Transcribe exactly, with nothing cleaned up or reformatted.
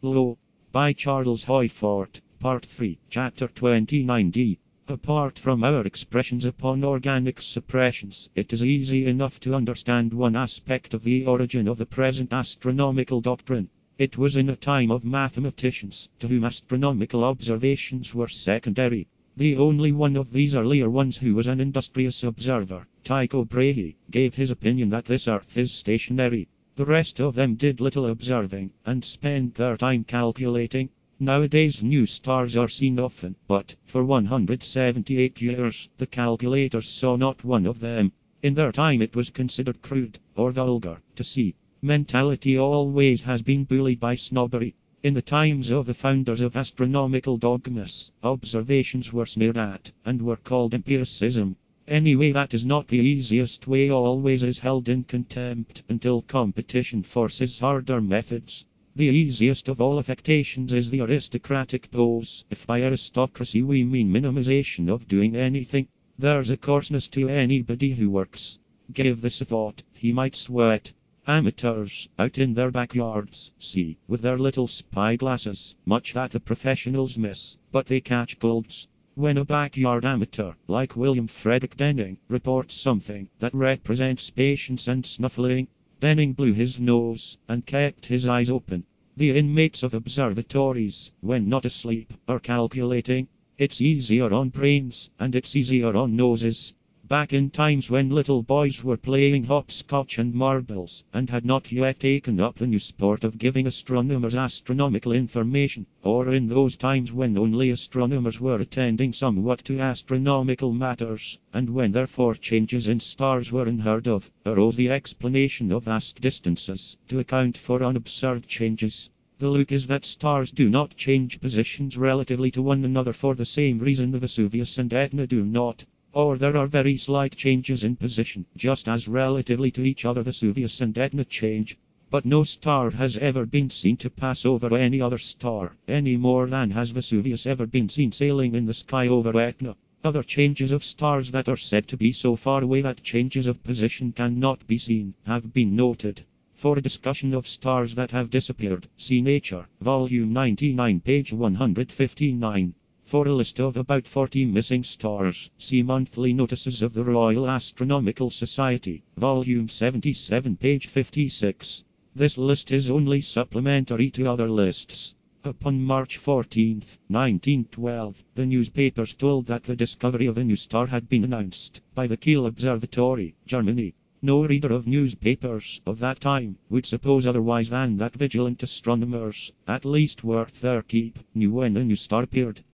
Lo, by Charles Hoyfort, Part three, Chapter twenty-nine D. Apart from our expressions upon organic suppressions, it is easy enough to understand one aspect of the origin of the present astronomical doctrine. It was in a time of mathematicians, to whom astronomical observations were secondary. The only one of these earlier ones who was an industrious observer, Tycho Brahe, gave his opinion that this earth is stationary. The rest of them did little observing, and spent their time calculating. Nowadays new stars are seen often, but, for one hundred seventy-eight years, the calculators saw not one of them. In their time it was considered crude, or vulgar, to see. Mentality always has been bullied by snobbery. In the times of the founders of astronomical dogmas, observations were sneered at, and were called empiricism. Anyway, that is not the easiest way, always is held in contempt, until competition forces harder methods. The easiest of all affectations is the aristocratic pose. If by aristocracy we mean minimization of doing anything, there's a coarseness to anybody who works. Give this a thought, he might sweat. Amateurs, out in their backyards, see, with their little spyglasses, much that the professionals miss, but they catch colds. When a backyard amateur, like William Frederick Denning, reports something that represents patience and snuffling, Denning blew his nose, and kept his eyes open. The inmates of observatories, when not asleep, are calculating. It's easier on brains, and it's easier on noses. Back in times when little boys were playing hopscotch and marbles, and had not yet taken up the new sport of giving astronomers astronomical information, or in those times when only astronomers were attending somewhat to astronomical matters, and when therefore changes in stars were unheard of, arose the explanation of vast distances, to account for unobserved changes. The look is that stars do not change positions relatively to one another for the same reason the Vesuvius and Etna do not. Or there are very slight changes in position, just as relatively to each other Vesuvius and Etna change. But no star has ever been seen to pass over any other star, any more than has Vesuvius ever been seen sailing in the sky over Etna. Other changes of stars that are said to be so far away that changes of position cannot be seen, have been noted. For a discussion of stars that have disappeared, see Nature, Volume ninety-nine, page one hundred fifty-nine. For a list of about forty missing stars, see Monthly Notices of the Royal Astronomical Society, Volume seventy-seven, page fifty-six. This list is only supplementary to other lists. Upon March fourteenth, nineteen twelve, the newspapers told that the discovery of a new star had been announced by the Kiel Observatory, Germany. No reader of newspapers of that time would suppose otherwise than that vigilant astronomers, at least worth their keep, knew when a new star appeared.